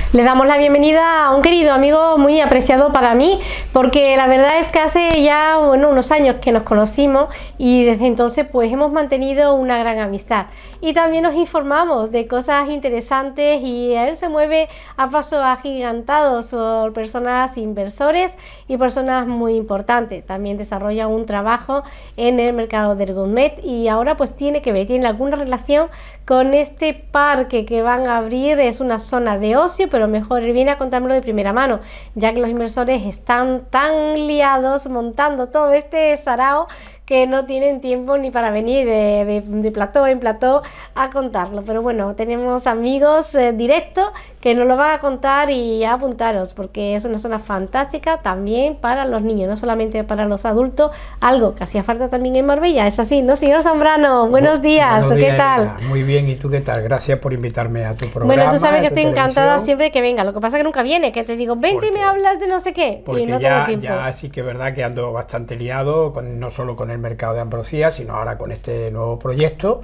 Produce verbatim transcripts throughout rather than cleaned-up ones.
Le damos la bienvenida a un querido amigo muy apreciado para mí, porque la verdad es que hace ya bueno, unos años que nos conocimos y desde entonces pues hemos mantenido una gran amistad. Y también nos informamos de cosas interesantes y él se mueve a pasos agigantados por personas inversores y personas muy importantes. También desarrolla un trabajo en el mercado del gourmet y ahora pues tiene que ver, tiene alguna relación con este parque que van a abrir. Es una zona de ocio, pero mejor él viene a contármelo de primera mano, ya que los inversores están tan liados montando todo este sarao que no tienen tiempo ni para venir de, de, de plató en plató a contarlo. Pero bueno, tenemos amigos eh, directos que nos lo van a contar y a apuntaros, porque es una zona fantástica también para los niños, no solamente para los adultos, algo que hacía falta también en Marbella. Es así, ¿no, señor Zambrano? Buenos días, Buenos días, ¿qué tal? Elena. Muy bien, ¿y tú qué tal? Gracias por invitarme a tu programa. Bueno, tú sabes que estoy televisión. encantada siempre que venga, lo que pasa es que nunca viene, que te digo, vente y me hablas de no sé qué, Porque y no ya, tengo tiempo. ya sí que es verdad que ando bastante liado, con, no solo con el mercado de Ambrosía, sino ahora con este nuevo proyecto.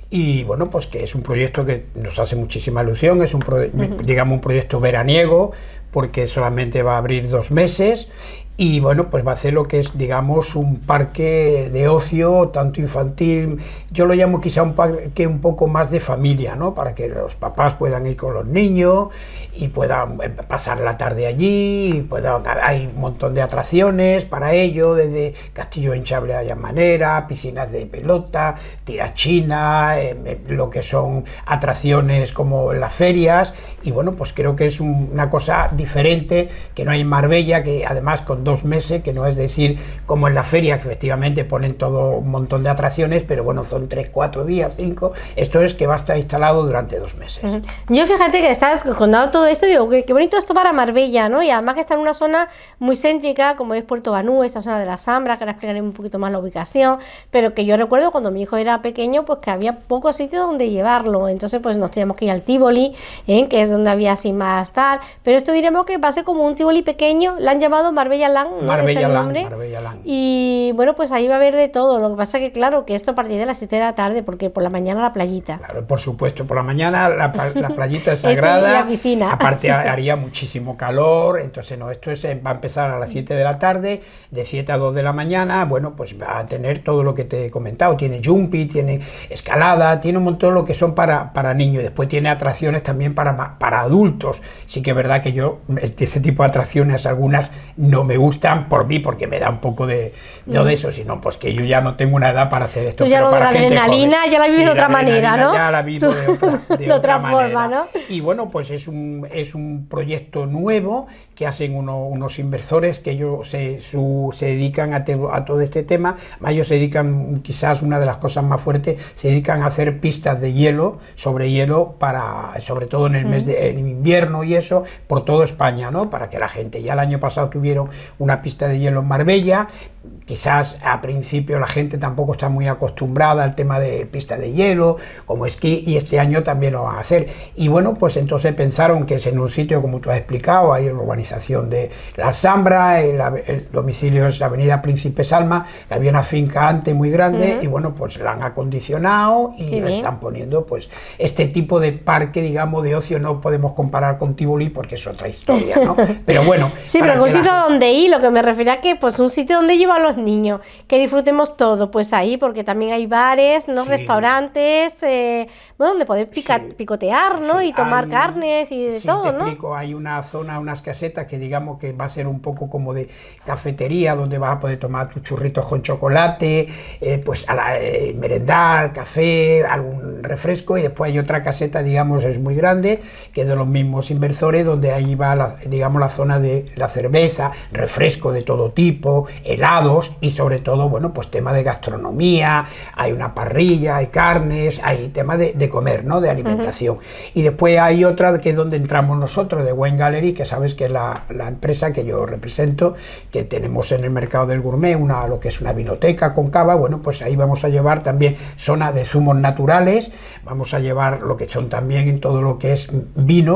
Y bueno, pues que es un proyecto que nos hace muchísima ilusión, es un, pro, uh-huh. digamos, un proyecto veraniego, porque solamente va a abrir dos meses. Y bueno, pues va a hacer lo que es, digamos, un parque de ocio, tanto infantil, yo lo llamo quizá un parque un poco más de familia, ¿no? Para que los papás puedan ir con los niños y puedan pasar la tarde allí, y puedan, hay un montón de atracciones para ello, desde castillo hinchable a manera, piscinas de pelota, tirachina, eh, lo que son atracciones como las ferias, y bueno, pues creo que es un, una cosa diferente que no hay en Marbella, que además con dos meses, que no es decir como en la feria, que efectivamente ponen todo un montón de atracciones, pero bueno, son tres, cuatro días, cinco, esto es que va a estar instalado durante dos meses. Uh-huh. Yo fíjate que estás contando todo esto, digo, qué, qué bonito esto para Marbella, ¿no? Y además que está en una zona muy céntrica, como es Puerto Banús, esta zona de la Zambra, que ahora explicaré un poquito más la ubicación, pero que yo recuerdo cuando mi hijo era pequeño, pues que había pocos sitios donde llevarlo, entonces pues nos teníamos que ir al Tívoli, ¿eh? Que es donde había así más tal, pero esto diremos que va a ser como un Tívoli pequeño, la han llamado Marbella Land, ¿no? Marbella es el Land, nombre. Marbella Land. Y bueno, pues ahí va a haber de todo, lo que pasa que claro, que esto a partir de las siete de la tarde, porque por la mañana la playita. Claro, por supuesto, por la mañana la, la playita es sagrada, la piscina. Aparte haría muchísimo calor, entonces no, esto es, va a empezar a las siete de la tarde, de siete a dos de la mañana, bueno, pues va a tener todo lo que te he comentado, tiene jumpy, tiene escalada, tiene un montón lo que son para, para niños, después tiene atracciones también para, para adultos. Sí que es verdad que yo, ese tipo de atracciones, algunas no me gustan por mí, porque me da un poco de, no de eso, sino pues que yo ya no tengo una edad para hacer esto. Tú ya lo de la adrenalina ya la vives sí, de otra manera, ¿no? Ya la vivo de otra, de de otra, otra manera. forma, ¿no? Y bueno, pues es un, es un proyecto nuevo que hacen uno, unos inversores que ellos se, su, se dedican a, te, a todo este tema. Ellos se dedican, quizás una de las cosas más fuertes, se dedican a hacer pistas de hielo, sobre hielo, para, sobre todo en el mes de en invierno y eso, por toda España, ¿no? Para que la gente, ya el año pasado tuvieron una pista de hielo en Marbella, quizás a principio la gente tampoco está muy acostumbrada al tema de pista de hielo, como esquí, y este año también lo van a hacer. Y bueno, pues entonces pensaron que es en un sitio, como tú has explicado, hay la urbanización de la Zambra, el, el domicilio es la avenida Príncipe Salma, que había una finca antes muy grande, uh-huh. y bueno, pues la han acondicionado y la están poniendo, pues, este tipo de parque, digamos, de ocio. No podemos comparar con Tívoli porque es otra historia, ¿no? Pero bueno. Sí, pero un sitio la... donde ir, lo que me refiero a que, pues, un sitio donde llevar a los niños, que disfrutemos todo, pues ahí, porque también hay bares, ¿no? Sí. Restaurantes, eh, bueno, donde poder pica, sí. picotear, ¿no? Sí. Y tomar hay, carnes y de sí, todo, te ¿no? Explico, hay una zona, unas casetas que digamos que va a ser un poco como de cafetería, donde vas a poder tomar tus churritos con chocolate, eh, pues a la, eh, merendar, café, algún refresco, y después hay otra caseta, digamos, es muy grande, que es de los mismos inversores, donde ahí va, la, digamos, la zona de la cerveza, refresco de todo tipo, helados, y sobre todo, bueno, pues tema de gastronomía, hay una parrilla, hay carnes, hay tema de, de comer, ¿no? De alimentación. Uh-huh. Y después hay otra que es donde entramos nosotros, de Wine Gallery, que sabes que es la, la empresa que yo represento, que tenemos en el mercado del gourmet, una, lo que es una vinoteca con cava. Bueno, pues ahí vamos a llevar también zona de zumos naturales, vamos a llevar lo que son también en todo lo que es vinos,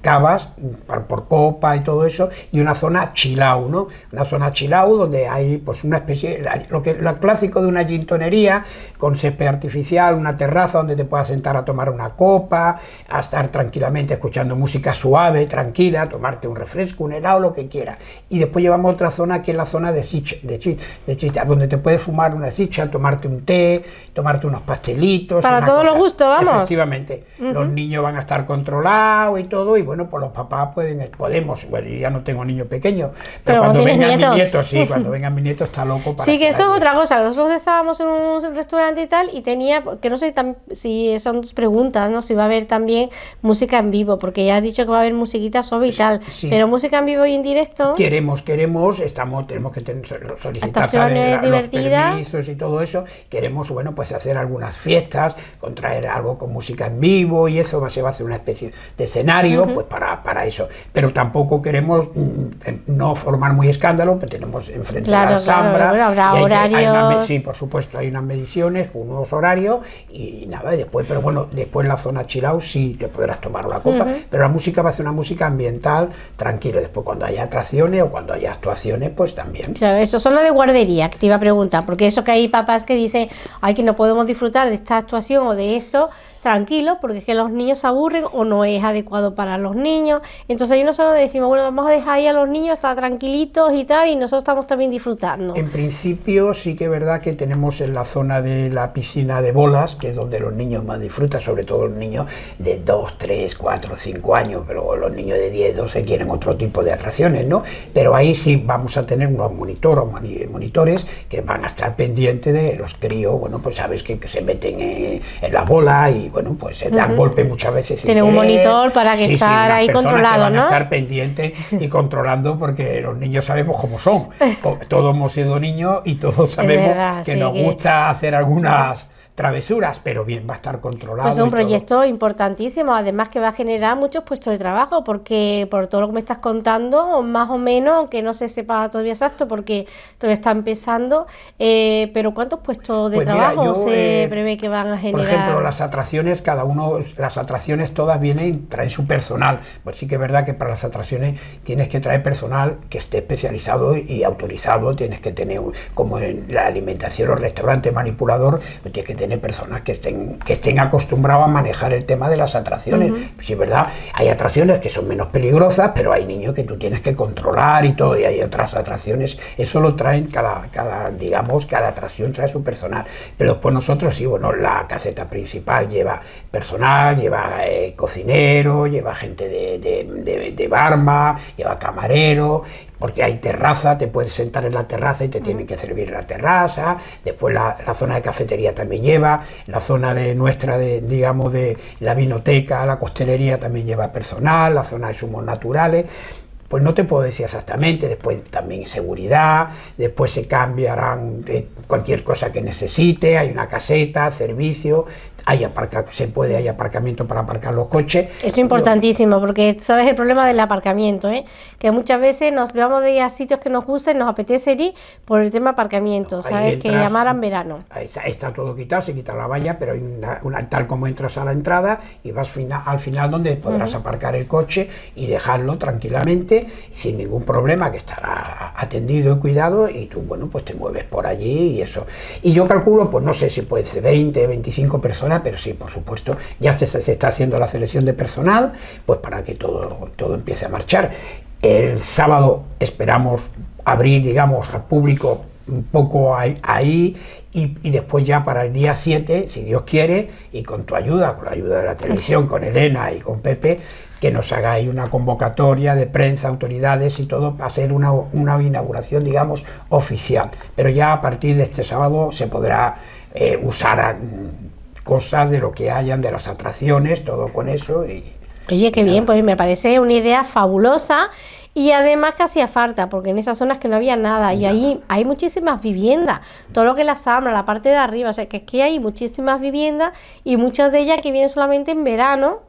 cavas por, por copa y todo eso, y una zona chilao, ¿no? Una zona chilao donde hay pues una especie, lo que lo clásico de una gintonería, con césped artificial, una terraza donde te puedas sentar a tomar una copa, a estar tranquilamente escuchando música suave, tranquila, tomarte un refresco, un helado, lo que quieras. Y después llevamos otra zona que es la zona de chicha, de chicha, de chicha donde te puedes fumar una chicha, tomarte un té, tomarte unos pastelitos. Para todos los gustos, vamos. Efectivamente. Uh-huh. Los niños van a estar controlados y todo, y bueno, pues los papás pueden, podemos, bueno, yo ya no tengo niños pequeños, pero, pero cuando vengan nietos. mis nietos, sí, cuando vengan mis nietos está loco para... Sí, que eso es otra cosa. Nosotros estábamos en un restaurante y tal, y tenía, que no sé si son tus preguntas, ¿no? Si va a haber también música en vivo, porque ya has dicho que va a haber musiquita suave y tal, sí. Pero música en vivo y en directo... Queremos, queremos, estamos, tenemos que tener, solicitar la, los permisos y todo eso, queremos, bueno, pues hacer algunas fiestas, contraer algo con música en vivo, y eso va, se va a hacer una especie de escenario, uh-huh. pues para, para eso, pero tampoco queremos mm, no formar muy escándalo, pero tenemos enfrente claro, a la Alhambra, claro, habrá hay, horarios... hay una, sí, por supuesto, hay unas mediciones, unos horarios, y nada, y después, pero bueno, después en la zona chilao sí te podrás tomar una copa, uh-huh. pero la música va a ser una música ambiental, tranquilo, después cuando haya atracciones o cuando haya actuaciones, pues también. Claro, eso son lo de guardería, que te iba a preguntar, porque eso que hay papás que dicen, ay, que no podemos disfrutar de esta actuación o de esto, tranquilo, porque es que los niños se aburren o no es adecuado para los niños, entonces ahí nosotros decimos, bueno, vamos a dejar ahí a los niños, estar tranquilitos y tal, y nosotros estamos también disfrutando. En principio sí que es verdad que tenemos en la zona de la piscina de bolas, que es donde los niños más disfrutan, sobre todo los niños de dos, tres, cuatro, cinco años, pero los niños de diez, doce quieren otro tipo de atracciones, ¿no? Pero ahí sí vamos a tener unos monitores, monitores que van a estar pendientes de los críos, bueno, pues sabes que, que se meten en, en la bola y bueno, pues se dan uh-huh. golpe muchas veces. Tiene un monitor para que sí, estar sí, ahí controlado, van ¿no? A estar pendientes y controlando, porque los niños sabemos cómo son. Todos hemos sido niños y todos sabemos verdad, que sí, nos que... gusta hacer algunas travesuras, pero bien, va a estar controlado. Pues es un proyecto todo. importantísimo, además que va a generar muchos puestos de trabajo, porque por todo lo que me estás contando, más o menos, aunque no se sepa todavía exacto, porque todavía está empezando, eh, pero ¿cuántos puestos de pues trabajo mira, yo, se eh, prevé que van a generar? Por ejemplo, las atracciones, cada uno, las atracciones todas vienen, traen su personal, pues sí que es verdad que para las atracciones tienes que traer personal que esté especializado y autorizado, tienes que tener, como en la alimentación o restaurante manipulador, pues tienes que tener personas que estén, que estén acostumbrados a manejar el tema de las atracciones. Uh-huh. Sí, es verdad, hay atracciones que son menos peligrosas, pero hay niños que tú tienes que controlar y todo, y hay otras atracciones, eso lo traen cada, cada digamos, cada atracción trae su personal, pero después nosotros sí, bueno, la caseta principal lleva personal, lleva eh, cocinero, lleva gente de, de, de, de barma, lleva camarero, porque hay terraza, te puedes sentar en la terraza y te tienen que servir en la terraza, después la, la zona de cafetería también lleva, la zona de nuestra, de, digamos, de la vinoteca, la costelería también lleva personal, la zona de zumos naturales, pues no te puedo decir exactamente, después también seguridad, después se cambiarán eh, cualquier cosa que necesite, hay una caseta, servicio, hay aparca, se puede, hay aparcamiento para aparcar los coches. Eso es importantísimo, porque sabes el problema del aparcamiento, ¿eh? Que muchas veces nos privamos de ir a sitios que nos gustan, nos apetece ir por el tema aparcamiento, no, sabes, entras, que llamaran verano. Está, está todo quitado, se quita la valla, pero hay una, una, tal como entras a la entrada y vas fina, al final donde podrás uh-huh. aparcar el coche y dejarlo tranquilamente, sin ningún problema, que estará atendido y cuidado, y tú, bueno, pues te mueves por allí y eso. Y yo calculo, pues no sé si puede ser veinte, veinticinco personas, pero sí, por supuesto, ya se, se está haciendo la selección de personal, pues para que todo, todo empiece a marchar. El sábado esperamos abrir, digamos, al público un poco ahí, ahí y, y después ya para el día siete, si Dios quiere, y con tu ayuda, con la ayuda de la televisión, con Elena y con Pepe, que nos hagáis una convocatoria de prensa, autoridades y todo, para hacer una, una inauguración, digamos, oficial. Pero ya a partir de este sábado se podrá eh, usar cosas de lo que hayan, de las atracciones, todo con eso. Y, Oye, qué bien, pues me parece una idea fabulosa. Y además que hacía falta, porque en esas zonas que no había nada, y ahí hay muchísimas viviendas, todo lo que es la Zambra, la parte de arriba, o sea que es que hay muchísimas viviendas y muchas de ellas que vienen solamente en verano,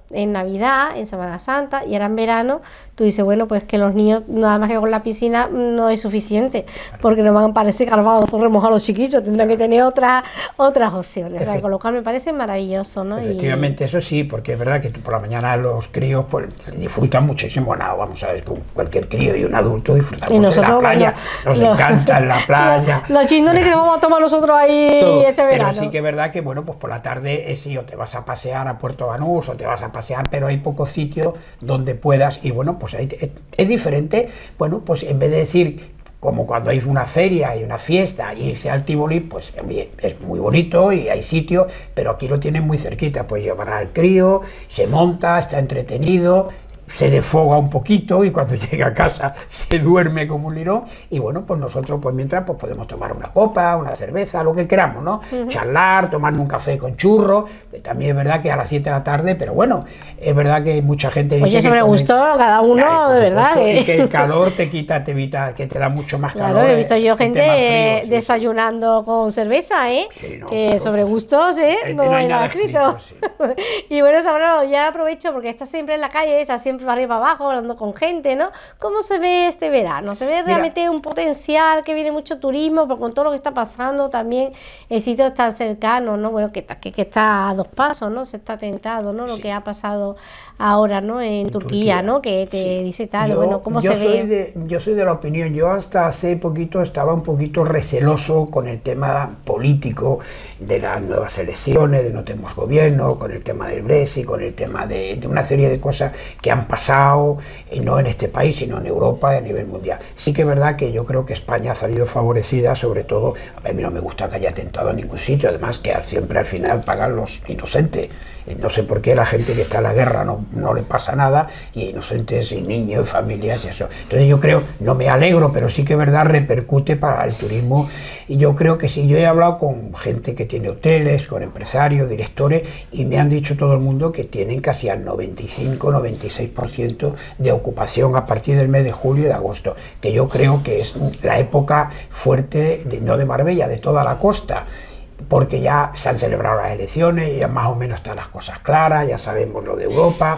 en Navidad, en Semana Santa, y ahora en verano, tú dices, bueno, pues que los niños, nada más que con la piscina, no es suficiente, porque no van a parecer carvados o remojados los chiquillos, tendrán que tener otras otras opciones, o sea, con lo cual me parece maravilloso, ¿no? Efectivamente, y... eso sí, porque es verdad que tú por la mañana los críos pues disfrutan muchísimo, nada, vamos a ver, con cualquier crío y un adulto disfrutamos nosotros, en la playa, bueno, nos lo, encanta en la playa. Los chindones que nos vamos a tomar nosotros ahí todo, este verano. Pero sí que es verdad que, bueno, pues por la tarde eh, sí, o te vas a pasear a Puerto Banús, o te vas a pasear, pero hay pocos sitios donde puedas, y bueno, pues hay, es, es diferente, bueno, pues en vez de decir, como cuando hay una feria y una fiesta, y irse al Tívoli, pues bien, es muy bonito y hay sitio, pero aquí lo tienen muy cerquita, pues llevar al crío, se monta, está entretenido, se desfoga un poquito y cuando llega a casa se duerme como un lirón, y bueno, pues nosotros pues mientras pues podemos tomar una copa, una cerveza, lo que queramos, ¿no? Uh-huh. Charlar, tomarnos un café con churros, que también es verdad que a las siete de la tarde, pero bueno, es verdad que mucha gente dice... Oye, eso que me con gustó, el, cada uno, ya, de verdad. Supuesto, y que el calor te quita, te evita, que te da mucho más calor. Claro, he visto yo gente frío, sí, desayunando sí. con cerveza, ¿eh? Sí, no, que sobre pues, gustos, ¿eh? Eh, no, no hay nada escrito. escrito sí. Y bueno, Zambrano, ya aprovecho porque estás siempre en la calle, estás siempre para arriba abajo, hablando con gente, ¿no? ¿Cómo se ve este verano? ¿Se ve realmente Mira, un potencial, que viene mucho turismo, pero con todo lo que está pasando también el sitio está cercano, ¿no? Bueno, que, que, que está a dos pasos, ¿no? Se está tentado, ¿no? Lo sí. que ha pasado ahora, ¿no? En, en Turquía, Turquía, ¿no? Que te sí. dice tal, yo, bueno, ¿cómo yo se soy ve? De, yo soy de la opinión, yo hasta hace poquito estaba un poquito receloso con el tema político de las nuevas elecciones, de no tenemos gobierno, con el tema del Brexit, con el tema de, de una serie de cosas que han pasado, y no en este país, sino en Europa y a nivel mundial. Sí que es verdad que yo creo que España ha salido favorecida, sobre todo, a mí no me gusta que haya atentado a ningún sitio, además que siempre al final pagan los inocentes. No sé por qué la gente que está en la guerra no, no le pasa nada, y inocentes y niños y familias y eso. Entonces yo creo, no me alegro, pero sí que es verdad, repercute para el turismo, y yo creo que sí. Yo he hablado con gente que tiene hoteles, con empresarios, directores, y me han dicho todo el mundo que tienen casi al noventa y cinco, noventa y seis por ciento de ocupación a partir del mes de julio y de agosto, que yo creo que es la época fuerte, de, no de Marbella, de toda la costa, porque ya se han celebrado las elecciones y ya más o menos están las cosas claras, ya sabemos lo de Europa,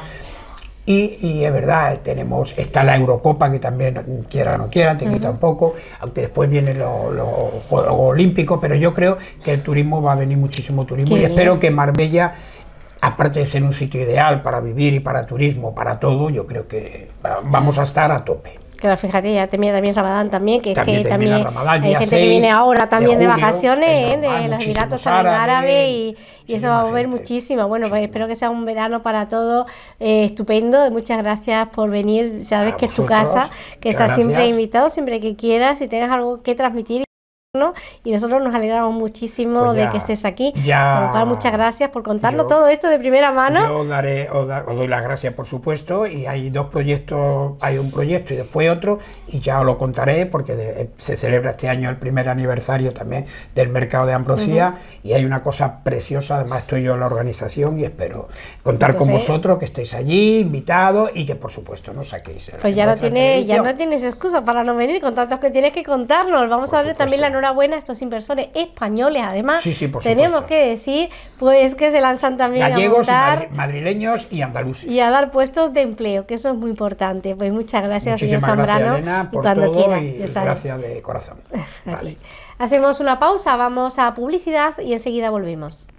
y, y es verdad, tenemos, está la Eurocopa, que también, quiera o no quiera, te quita un poco, aunque después vienen los lo Juegos Olímpicos, pero yo creo que el turismo va a venir muchísimo turismo, Qué y bien. Espero que Marbella, aparte de ser un sitio ideal para vivir y para turismo, para todo, yo creo que vamos a estar a tope. Claro, fíjate, ya termina también Ramadán también, que también es que también Ramadán, hay gente que viene ahora también de, julio, de vacaciones, normal, de los Emiratos también árabes, y, y eso va a mover gente, muchísimo. Bueno, pues espero que sea un verano para todos eh, estupendo. Muchas gracias por venir, sabes a que vosotros, es tu casa, que estás gracias. Siempre invitado, siempre que quieras, si tengas algo que transmitir, ¿no? Y nosotros nos alegramos muchísimo pues ya, de que estés aquí, ya, con lo cual muchas gracias por contarnos yo, todo esto de primera mano. Yo daré, os, da, os doy las gracias, por supuesto, y hay dos proyectos, hay un proyecto y después otro, y ya os lo contaré porque de, se celebra este año el primer aniversario también del mercado de Ambrosía, uh-huh. y hay una cosa preciosa, además estoy yo en la organización y espero contar Entonces, con vosotros, que estéis allí, invitados, y que por supuesto no saquéis. Pues ya no, tiene, ya no tienes excusa para no venir, con tantos que tienes que contarnos. Vamos por a darle también la enhorabuena a estos inversores españoles, además sí, sí, por tenemos supuesto. que decir pues que se lanzan también gallegos, a montar, y madrileños y andaluces, y a dar puestos de empleo, que eso es muy importante. Pues muchas gracias, Muchísimas señor Zambrano, gracias, Elena, por cuando todo, quiera, y gracias de corazón. Vale. Hacemos una pausa, vamos a publicidad y enseguida volvemos.